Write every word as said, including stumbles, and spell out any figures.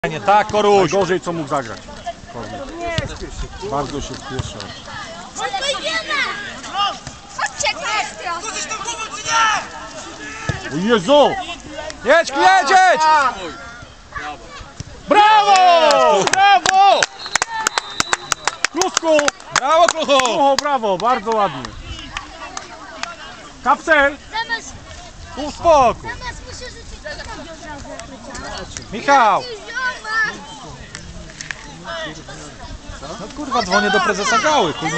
Nie tak, Koruś. Gorzej co mógł zagrać. Bardzo się spieszę. O Jezu! Jedź, jedź! Brawo! Brawo! Klusku! Brawo, Kluchu! O, brawo, bardzo ładnie. Kapsel! Zamiast, Pół spokój. zamiast muszę rzucić do nogi od razu jak leciałem. Michał! Zioma! No kurwa, dzwonię do prezesa Gały. Kurwa.